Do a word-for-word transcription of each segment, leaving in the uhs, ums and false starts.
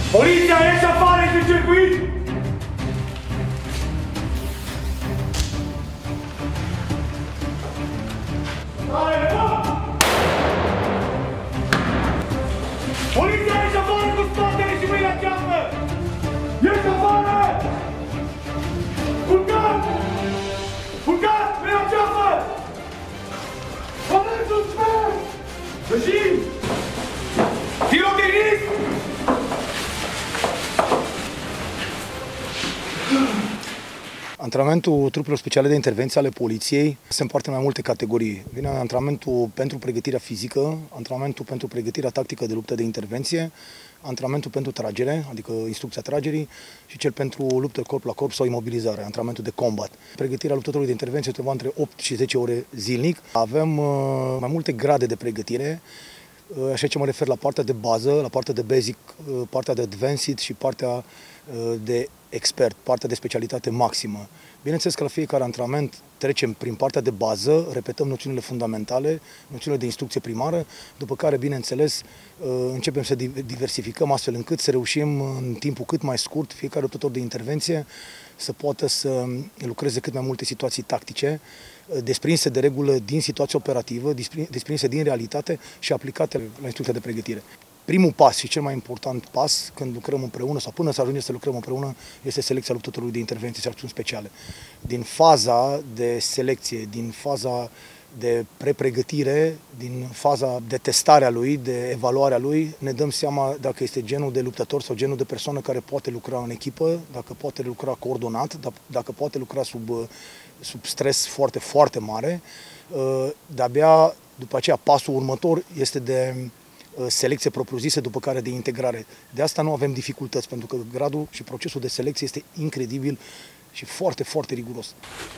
Poliția, ieși afară, ești în circuit! Poliția, ieși afară cu spatele și mâinile la ceafă! Ieși afară! Culcat! Culcat! Mâinile la ceafă! Fără suspens! Ieșim! Tirotenist! Antrenamentul trupelor speciale de intervenție ale poliției se împarte în mai multe categorii. Vine antrenamentul pentru pregătirea fizică, antrenamentul pentru pregătirea tactică de luptă de intervenție, antrenamentul pentru tragere, adică instrucția tragerii, și cel pentru luptă corp la corp sau imobilizare, antrenamentul de combat. Pregătirea luptătorului de intervenție trebuie între opt și zece ore zilnic. Avem uh, mai multe grade de pregătire. Așa ce mă refer la partea de bază, la partea de basic, partea de advanced și partea de expert, partea de specialitate maximă. Bineînțeles că la fiecare antrenament trecem prin partea de bază, repetăm noțiunile fundamentale, noțiunile de instrucție primară, după care, bineînțeles, începem să diversificăm astfel încât să reușim în timpul cât mai scurt, fiecare luptător de intervenție să poată să lucreze cât mai multe situații tactice, desprinse de regulă din situația operativă, desprinse din realitate și aplicate la instrucția de pregătire. Primul pas și cel mai important pas când lucrăm împreună sau până să ajungem să lucrăm împreună este selecția luptătorului de intervenție și acțiuni speciale. Din faza de selecție, din faza de prepregătire, din faza de testare a lui, de evaluare a lui, ne dăm seama dacă este genul de luptător sau genul de persoană care poate lucra în echipă, dacă poate lucra coordonat, dacă poate lucra sub, sub stres foarte, foarte mare. De-abia după aceea pasul următor este de selecție propriu-zisă, după care de integrare. De asta nu avem dificultăți, pentru că gradul și procesul de selecție este incredibil și foarte, foarte riguros.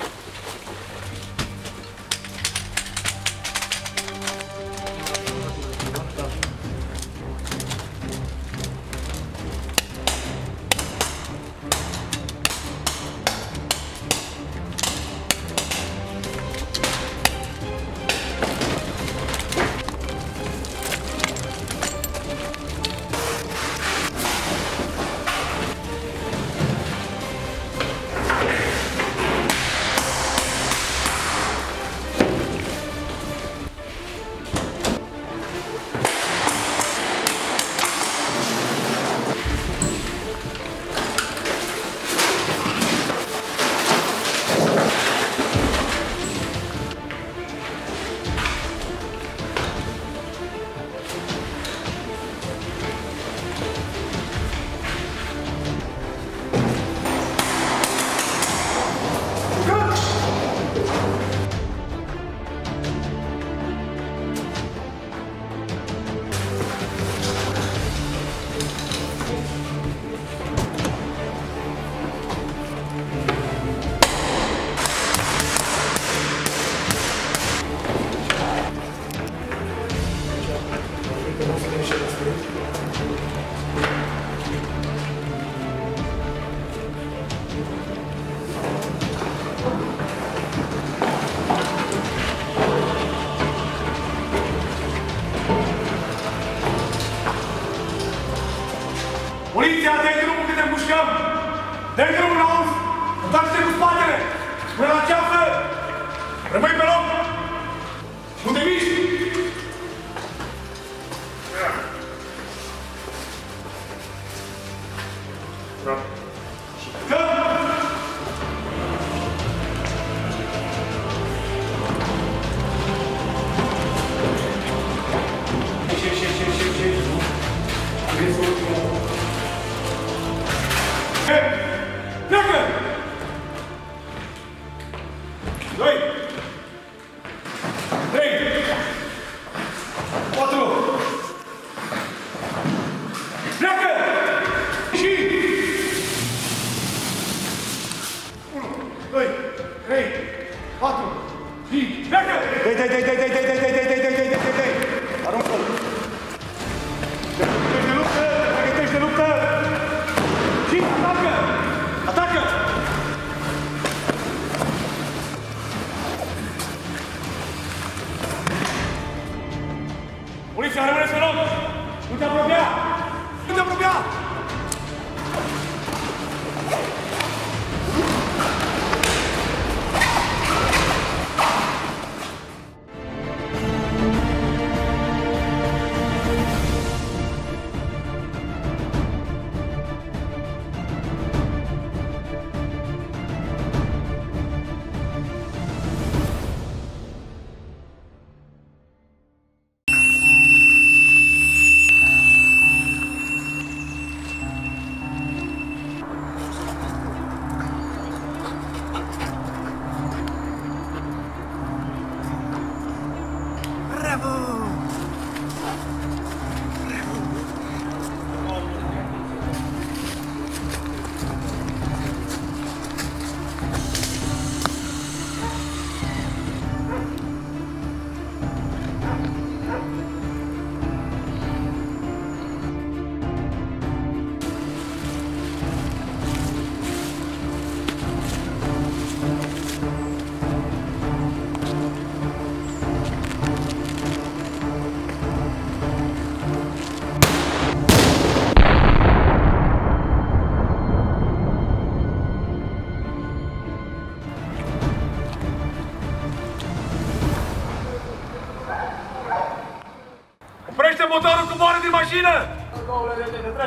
Poliția, dă-i drumul că te împușcăm! Dă-i drumul, auzi! Întoarce-te cu spatele! Până la ceafă! Rămâi pe loc! Nu te miști! Și dăm! Și, și, și, și, și, și. Pleacă! Doi! Trei! Patru! Pleacă! Și! Unu, doi, trei, patru, cinci, pleacă! Dai, dai, dai, dai, dai, dai, dai, dai, dai, dai, dai, dai, dai, dai! Aruncă-l! Pregătești de luptă! Pregătești de luptă! Și atacă! Atacă!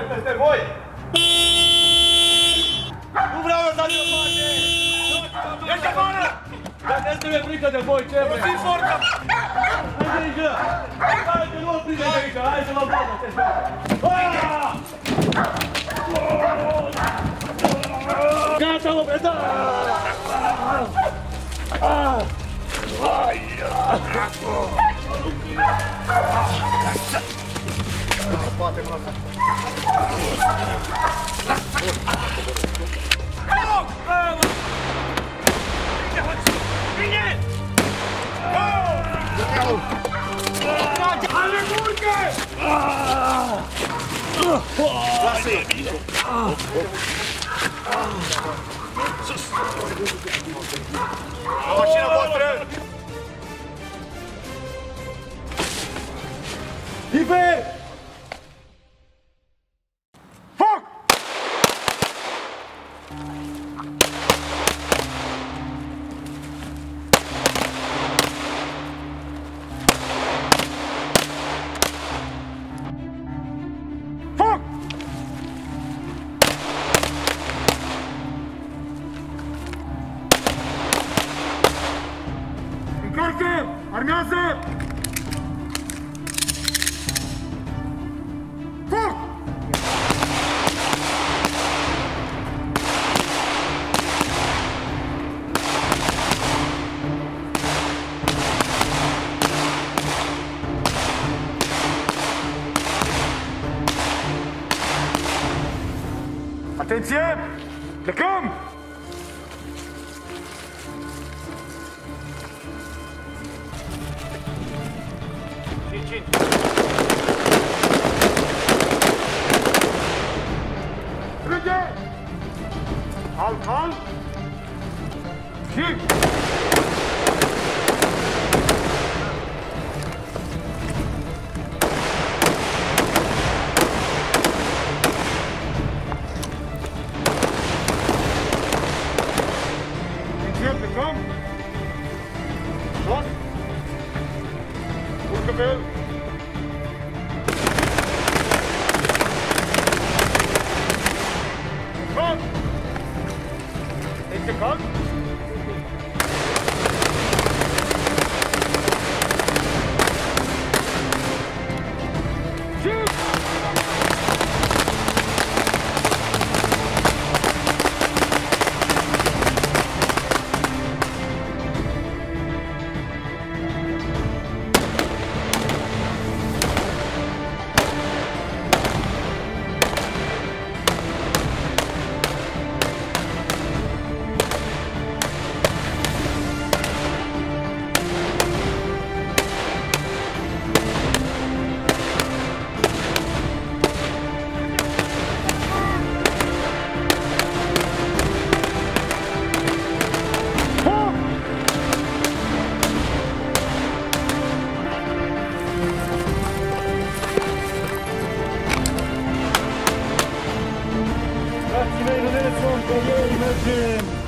sari peste voi! Nu vreau să dați o parte! Ești afară! Dacă este mi-e frică de voi, ce vrei? Folosim forța! Hai de aici! Hai de nu prinde de aici! Hai să vă bată! Gata, mă, preda! La mașina voastră! Ipe! Foc! Foc! Încarcă! Armează! Foc! Atenție! Plecăm! cinci cinci. Strânge! Cal, cal! Și... Atenție, plecăm! Jos! Urcă pe el! Cal! Este cal? Și... Frații mei, nu ne lăsăm, că ei mergem!